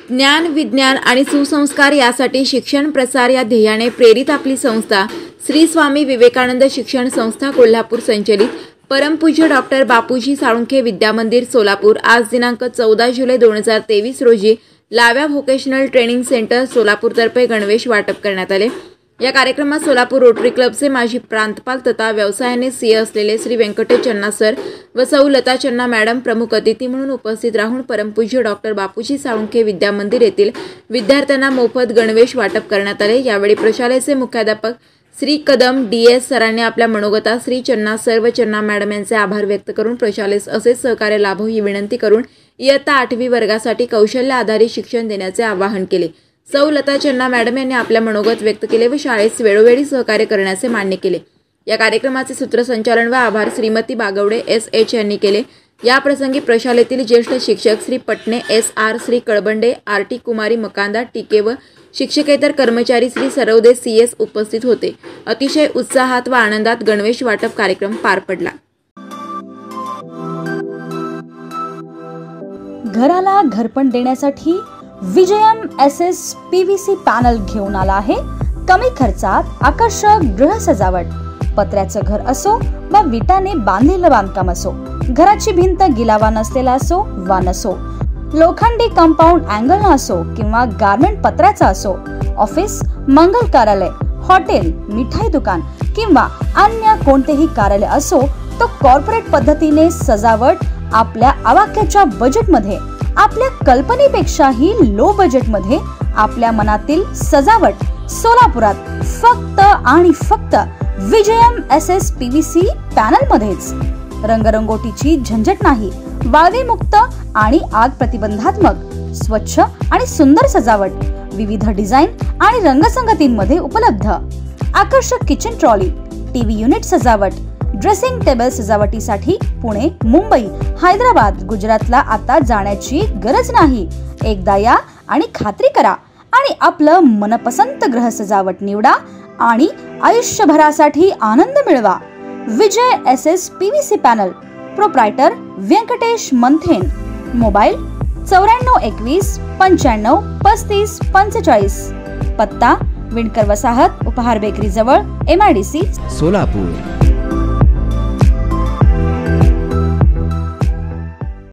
ज्ञान, विज्ञान आणि सुसंस्कार यासाठी शिक्षण प्रसार या ध्येयाने प्रेरित आपली संस्था श्री स्वामी विवेकानंद शिक्षण संस्था कोल्हापूर संचलित परमपूज्य डॉक्टर बापूजी साळुंखे विद्यामंदिर सोलापूर आज दिनांक 14 जुलै 2023 रोजी लाव्या व्होकेशनल ट्रेनिंग सेंटर सोलापूरतर्फे गणवेश वाटप करण्यात आले। या कार्यक्रमात सोलापूर रोटरी क्लबचे माजी प्रांतपाल तथा व्यवसायाने सीए असलेले श्री व्यंकटेश चन्ना सर व सौ लता चन्ना मॅडम प्रमुख अतिथी म्हणून उपस्थित राहून परमपूज्य डॉक्टर बापूजी साळुंखे विद्यामंदिर येथील विद्यार्थ्यांना मोफत गणवेश वाटप करण्यात आले। यावेळी प्रशालेचे मुख्याध्यापक श्री कदम DS सरांनी आपल्या मनोगतात श्री चन्ना सर व चन्ना मॅडम यांचे आभार व्यक्त करून प्रशालेस असेच सहकार्य लाभो ही विनंती करून इयत्ता 8वी वर्गासाठी कौशल्य आधारित शिक्षण देण्याचे आवाहन केले। सौ लता चन्ना मॅडम यांनी आपल्या मनोगत व्यक्त केले व शाळेस वेळोवेळी सहकार्य करण्याचे मान्य केले। या कार्यक्रमाचे सूत्रसंचालन व आभार श्रीमती बागवडे SH यांनी केले। या प्रसंगी प्रशालेतील ज्येष्ठ शिक्षक श्री पटणे SR, श्री कळबंडे RT, कुमारी मकांदा TK व शिक्षकेतर कर्मचारी श्री सरवदे CS उपस्थित होते। अतिशय उत्साहात व आनंदात गणवेश वाटप कार्यक्रम पार पडला। घराला घरपण देण्यासाठी विजयम SS PVC पॅनल घेऊन आला आहे। कमी खर्चात आकर्षक गृह सजावट, पत्र्याचं घर असो व विटाने बांधलेलं बांधकाम असो, घराची भिंत गिलावा नसलेला असो वा नसो, लोखंडी कंपाऊंड अँगल असो किंवा गारमेंट पत्र्याचा असो, ऑफिस, मंगल कार्यालय, हॉटेल, मिठाई दुकान किंवा अन्य कोणतेही कार्यालय असो, तो कॉर्पोरेट पद्धतीने सजावट आपल्या आवाक्याच्या बजेटमध्ये, आपल्या कल्पनेपेक्षाही लो बजेटमध्ये आपल्या मनातील सजावट सोलापुरात फक्त आणि फक्त विजयम SS PVC पॅनल मध्येच। रंगरंगोटीची झंझट नाही, वाळवी मुक्त आणि आग प्रतिबंधात्मक, स्वच्छ आणि सुंदर सजावट विविध डिझाईन आणि रंगसंगतींमध्ये उपलब्ध। आकर्षक किचन ट्रॉली, टीव्ही युनिट सजावट, ड्रेसिंग टेबल सजावटीसाठी पुणे, मुंबई, हैदराबाद, गुजरातला आता जाण्याची गरज नाही। एकदा या आणि खात्री करा आणि आपलं मनपसंत ग्रह सजावट निवडा आणि आयुष्यभरासाठी आनंद मिळवा। Vijay SS PVC panel, proprietor Venkatesh Manthen, mobile 9421 95 35 45, पत्ता विणकर वसाहत उपहार बेकरी जवळ MIDC सोलापूर।